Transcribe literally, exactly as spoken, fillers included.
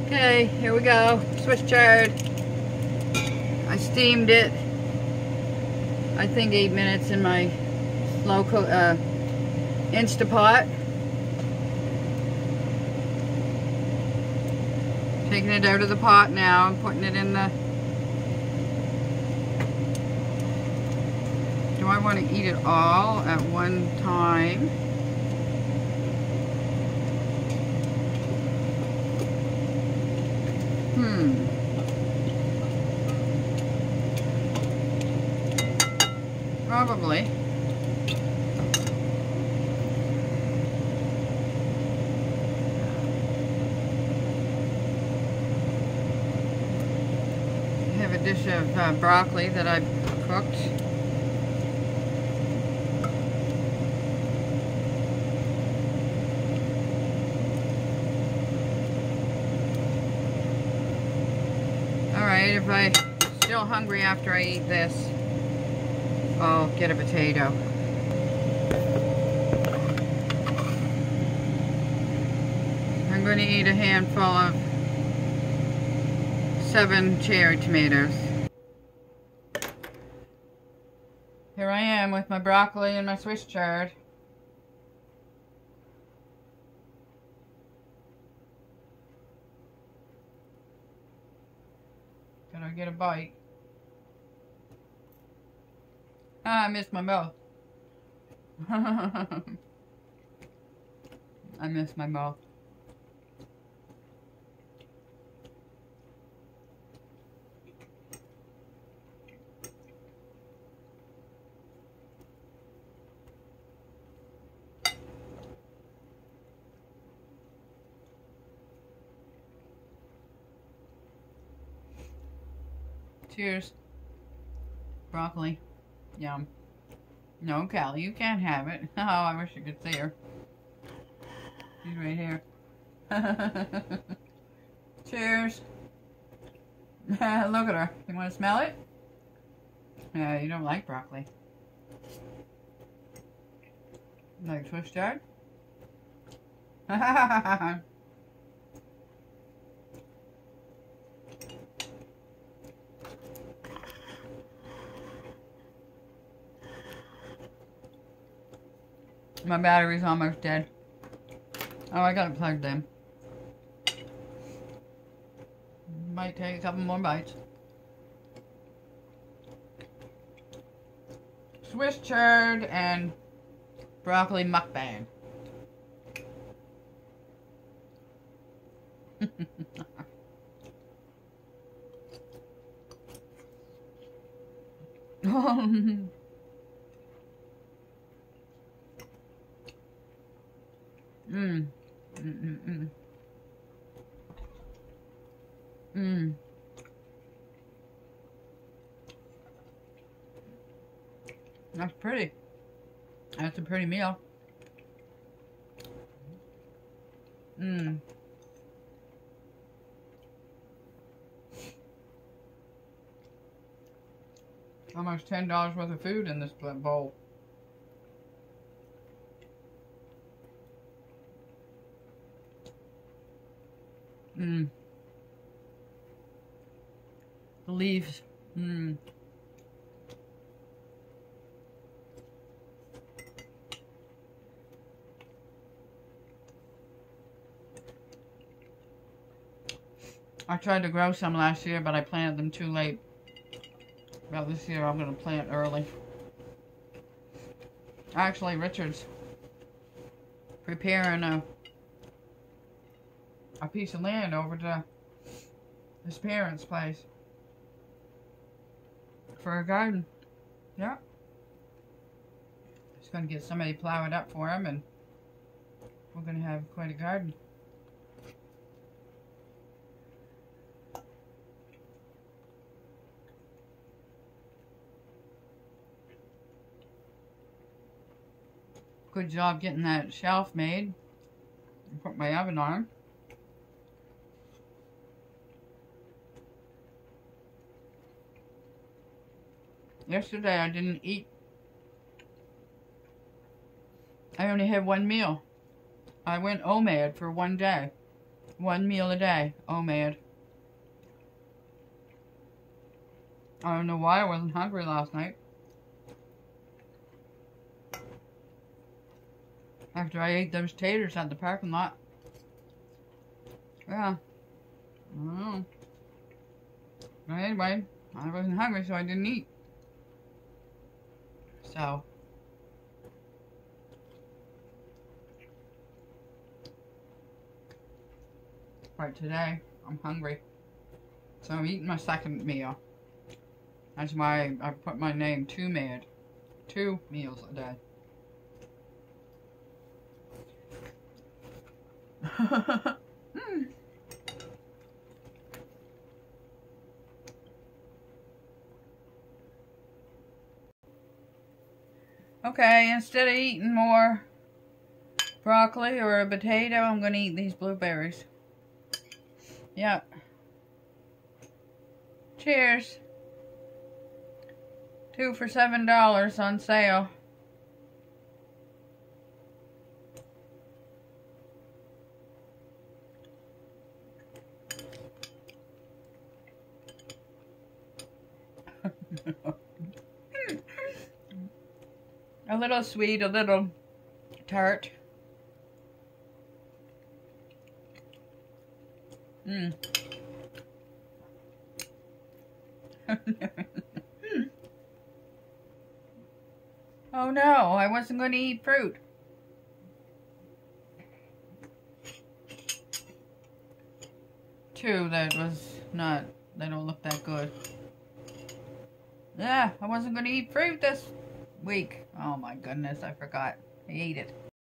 Okay, here we go. Swiss chard. I steamed it, I think eight minutes in my slow cook, uh, Instapot. Taking it out of the pot now and putting it in the... Do I want to eat it all at one time? Hmm. Probably. I have a dish of uh, broccoli that I cooked. Alright, if I'm still hungry after I eat this, I'll get a potato. I'm going to eat a handful of seven cherry tomatoes. Here I am with my broccoli and my Swiss chard. Gonna get a bite. Ah, I missed my mouth. I missed my mouth. Cheers. Broccoli. Yum. No, Callie, you can't have it. Oh, I wish you could see her. She's right here. Cheers. Look at her. You want to smell it? Yeah, you don't like broccoli. Like Swiss chard? My battery's almost dead. Oh, I got it plugged in. Might take a couple more bites. Swiss chard and broccoli mukbang. Mmm. Mm mm mm. Mmm. That's pretty. That's a pretty meal. Mmm. Almost ten dollars worth of food in this bowl. Mmm. The leaves. Mmm. I tried to grow some last year, but I planted them too late. Well, this year I'm going to plant early. Actually, Richard's preparing a a piece of land over to his parents' place for a garden. Yeah. He's going to get somebody to plow it up for him, and we're going to have quite a garden. Good job getting that shelf made. Put my oven on. Yesterday I didn't eat. I only had one meal. I went O M A D for one day. One meal a day. Oh, man. I don't know why I wasn't hungry last night. After I ate those taters at the parking lot. Yeah. I don't know. But anyway, I wasn't hungry, so I didn't eat. So. Right today, I'm hungry. So I'm eating my second meal. That's why I put my name Two Mad. Two meals a day. mm. Okay, instead of eating more broccoli or a potato, I'm going to eat these blueberries. Yep. Cheers. Two for seven dollars on sale. A little sweet, a little tart. Mmm. Oh no, I wasn't going to eat fruit. Two, that was not, they don't look that good. Yeah, I wasn't going to eat fruit this week. Oh my goodness, I forgot. I ate it.